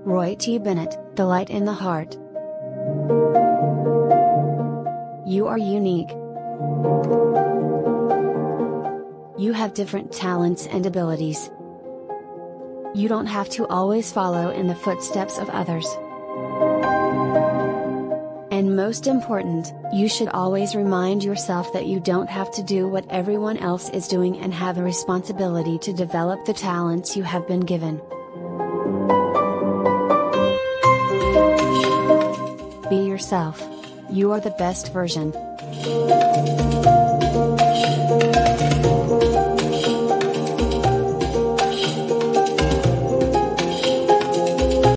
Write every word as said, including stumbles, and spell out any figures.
Roy T. Bennett, The Light in the Heart. You are unique. You have different talents and abilities. You don't have to always follow in the footsteps of others. And most important, you should always remind yourself that you don't have to do what everyone else is doing and have a responsibility to develop the talents you have been given. Be yourself. You are the best version.